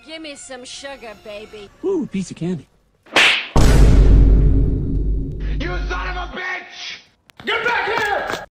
Give me some sugar, baby. Ooh, piece of candy.